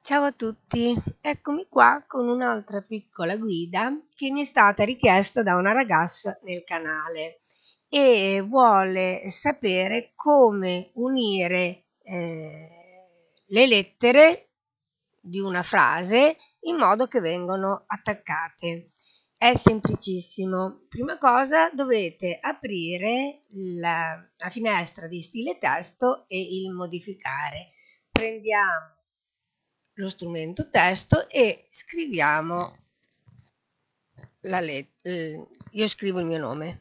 Ciao a tutti, eccomi qua con un'altra piccola guida che mi è stata richiesta da una ragazza nel canale e vuole sapere come unire le lettere di una frase in modo che vengano attaccate. È semplicissimo. Prima cosa dovete aprire la finestra di stile testo e il modificare. Prendiamo lo strumento testo e scriviamo la lettera. Io scrivo il mio nome.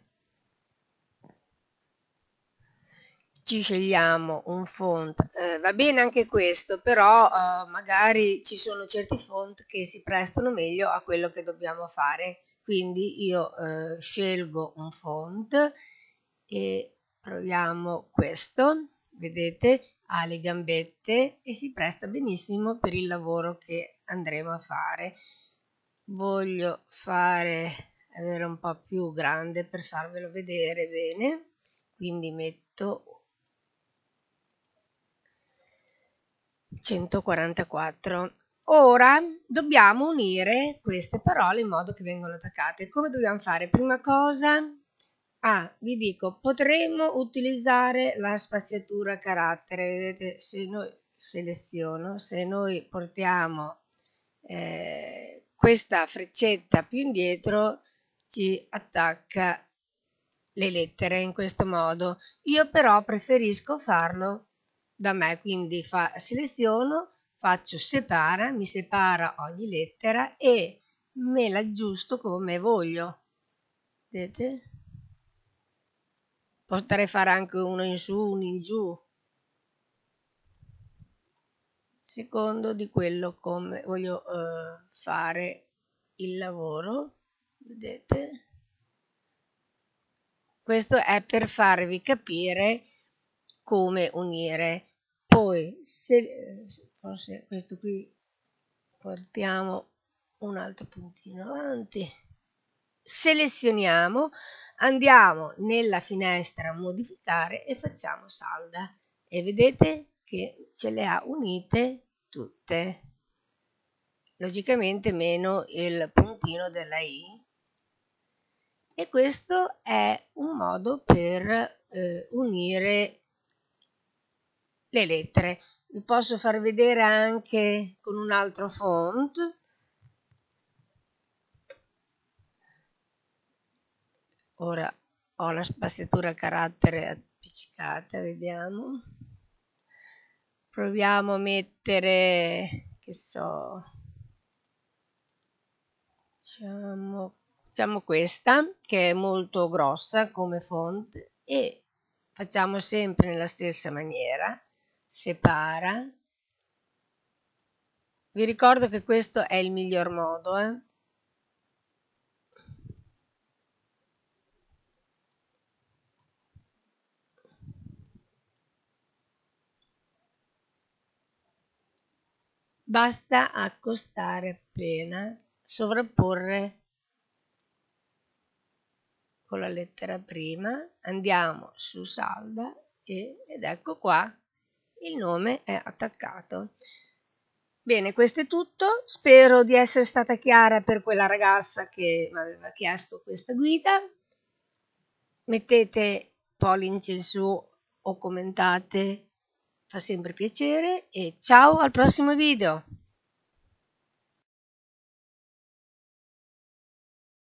Ci scegliamo un font, va bene anche questo, però magari ci sono certi font che si prestano meglio a quello che dobbiamo fare. Quindi io scelgo un font e proviamo questo, vedete, ha le gambette e si presta benissimo per il lavoro che andremo a fare. Voglio avere un po' più grande per farvelo vedere bene, quindi metto 144. Ora dobbiamo unire queste parole in modo che vengano attaccate. Come dobbiamo fare? Prima cosa, vi dico, potremmo utilizzare la spaziatura carattere. Vedete, se noi seleziono, se noi portiamo questa freccetta più indietro, ci attacca le lettere in questo modo. Io però preferisco farlo da me, quindi seleziono, faccio separa, mi separa ogni lettera e me la aggiusto come voglio. Vedete? Potrei fare anche uno in su, uno in giù, secondo di quello come voglio fare il lavoro. Vedete? Questo è per farvi capire come unire. Poi forse questo qui portiamo un altro puntino avanti, selezioniamo, andiamo nella finestra modificare e facciamo salda e vedete che ce le ha unite tutte, logicamente meno il puntino della i. E questo è un modo per unire le lettere. Vi posso far vedere anche con un altro font. Ora ho la spaziatura carattere appiccicata, vediamo. Proviamo a mettere, che so, diciamo questa, che è molto grossa come font, e facciamo sempre nella stessa maniera, separa. Vi ricordo che questo è il miglior modo, Basta accostare appena, sovrapporre con la lettera prima, andiamo su salda ed ecco qua, il nome è attaccato. Bene, questo è tutto, spero di essere stata chiara per quella ragazza che mi aveva chiesto questa guida. Mettete pollice in su o commentate, fa sempre piacere, e ciao al prossimo video!